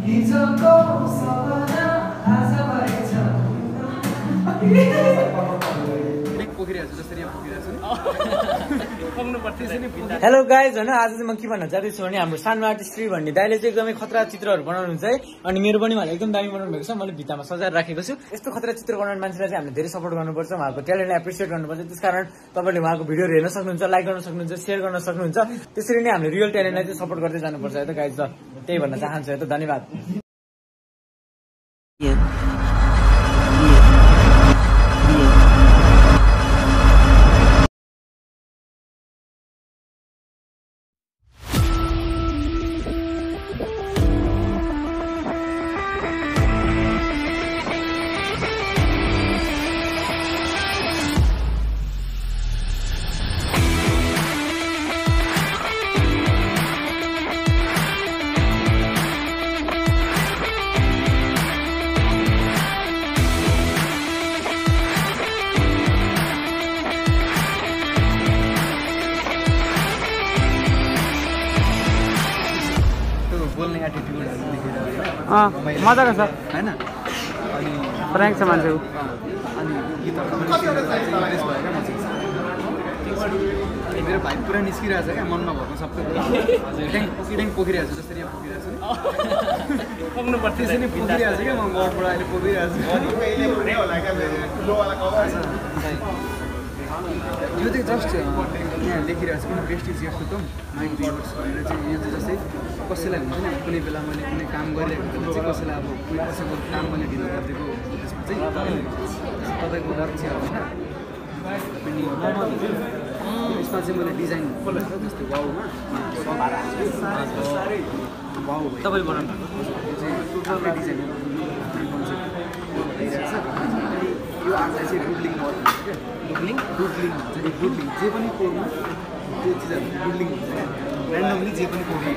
हिजोको सपना आज भएछ हेलो गाइज होइन आज चाहिँ म के भन्न चाहन्छु भने हाम्रो सानो आर्टिस्ट श्री भन्ने दाइले चाहिँ एकदमै खतरा चित्रहरू बनाउनुहुन्छ है अनि मेरो पनि उहाँले एकदम दामी बनाउनु भएको छ मैले भित्तामा सजाएर राखेको छु यस्तो खतरा चित्र बनाउने मान्छेलाई चाहिँ हामीले धेरै सपोर्ट गर्नुपर्छ उहाँको ट्यालेन्टलाई एप्रिसिएट गर्नुपर्छ त्यसकारण तपाईँले उहाँको भिडियोहरू हेर्न सक्नुहुन्छ लाइक गर्न सक्नुहुन्छ सेयर गर्न सक्नुहुन्छ त्यसरी नै हामीले रियल ट्यालेन्टलाई चाहिँ सपोर्ट गर्दै जानुपर्छ है त गाइज ल त्यही भन्न चाहन्छु है त धन्यवाद मजाको छ होइन अनि फ्र्याङ्क छ मान्छे अनि मेरो भाइ पुरा निस्किरहेको छ क्या मनमा भएको सबै कुरा इटाङ पोखिरहेको छु जसरी यहाँ पोखिरहेको छु त्यसरी नै पोखिरहेको छ क्या म गडबाट अहिले पोखिरहेको छु यो चाहिँ जस्ट यहाँ लेखिरहेको छ किन बेस्ट इज यस्तो त माइक भ्युवर्स भनेर चाहिँ यो चाहिँ जस्तै कसैलाई हुन्छ नि कुनै बेला मैले कुनै काम गरिरहेको बेला चाहिँ कसैलाई अब कुनै कसैको काम मैले ढिलो गरिदिएको त्यसमा चाहिँ तपाईँको लक्ष्य होइन अनि यसमा चाहिँ मैले डिजाइन जस्तै वाउमा वाउ तपाईँले बनाउनु भएको यो चाहिँ आफ्नै डिजाइन यो आफूलाई चाहिँ डुडलिङ वर्क हुन्छ क्या डुडलिङ हुन्छ नि डुडलिङ जे पनि कोरमा त्यो चिजहरू डुडलिङ हुन्छ क्या ऱ्यान्डमली जे पनि कोर्ने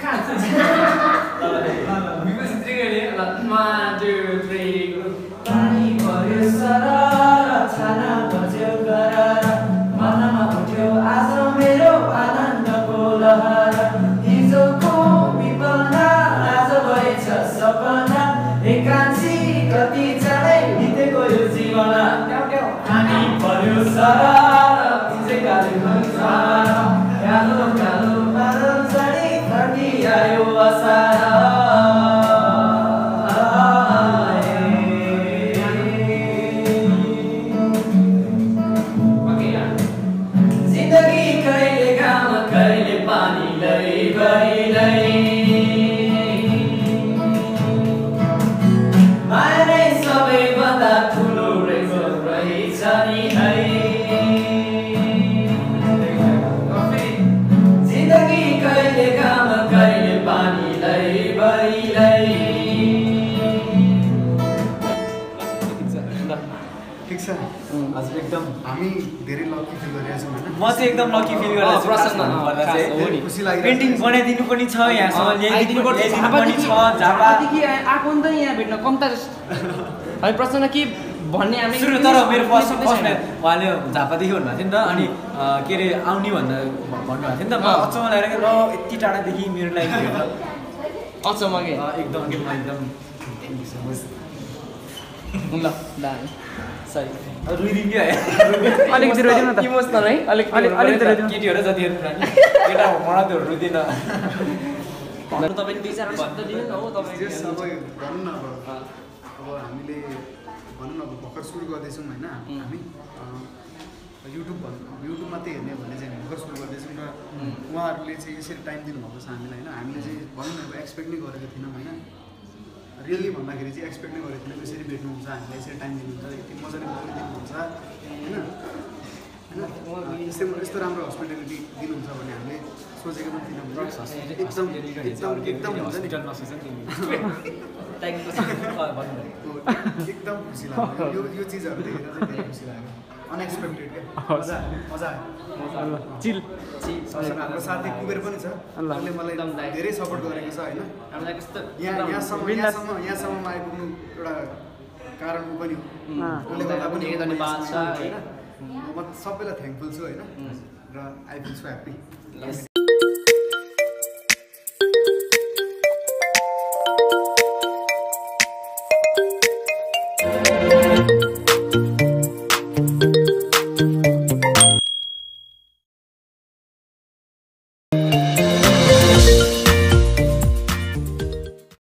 पानी पर्यो सरर छाना बज्यो गरर मनमा उठ्यो आज मेरो आनन्दको लहर हिजोको विपना आज भएछ सपना एकान्छी कति चाँडै बितेको यो जीवन पानी पर्यो सरर भिजे कालो कालो बादल चढी थर्की आयो असार जिन्दगी कहिले घाम कहिले पानी माया नै सबैभन्दा ठुलो रहेछ नि है जिन्दगी कहिले घाम कहिले पानी ठिक छ हजुर एकदम हामी धेरै लकी फिल गरिरहेका छौँ होइन म चाहिँ एकदम लकी फिल गरिरहेको छु प्रसन्न भन्दा चाहिँ खुसी लागिरहेको पेन्टिङ बनाइदिनु पनि छ यहाँसम्म ल्याइदिनु पनि छ झापा झापादेखि आएको नि त यहाँ भेट्न कम्ता हामी प्रश्न के भन्ने हामी सुरु तर मेरो फर्स्ट उहाँले झापादेखि भन्नुभएको थियो नि त अनि के अरे आउने भन्नुभएको थियो नि त म अचम्म लागेर र यति टाढादेखि मेरो लागि भेट्न अचम्म के एकदम ल सरी रुइदिनु क्या अलिकति रोइदिनु न त इमोसनल है अलिकति रोइदिनु केटीहरू जतिहरू केटा मलाई त्यो रुइदिन तपाईले दुई चार शब्द दिनु न हो तपाईँ सबै भनौँ न अब हामीले भनौँ न अब भर्खर सुरु गर्दैछौँ होइन हामी युट्युब मात्रै हेर्ने भन्ने चाहिँ भर्खर सुरु गर्दैछौँ र उहाँहरूले चाहिँ यसरी टाइम दिनुभएको छ हामीलाई होइन हामीले चाहिँ भनौँ न अब एक्सपेक्ट नै गरेको थिएनौँ होइन रियली भन्दाखेरि चाहिँ एक्सपेक्ट नै गरेको थिएनौँ यसरी भेट्नुहुन्छ हामीलाई यसरी टाइम दिनुहुन्छ यति मजाले दिनुहुन्छ होइन यस्तो राम्रो हस्पिटालिटी दिनुहुन्छ भन्ने हामीले सोचेको पनि थिएनौँ एकदम हुन्छ नि एकदम खुसी लाग्यो यो चिजहरू देखेर चाहिँ धेरै खुसी लाग्यो अनएक्सपेक्टेड क्या मजा आयो चिल हाम्रो साथी कुबेर पनि छ उहाँले मलाई धेरै सपोर्ट गरेको छ होइन यहाँसम्म आइपुग्नु एउटा कारण ऊ पनि हो उसले गर्दा पनि धन्यवाद छ होइन म सबैलाई थ्याङ्कफुल छु होइन र आई फिल सो ह्याप्पी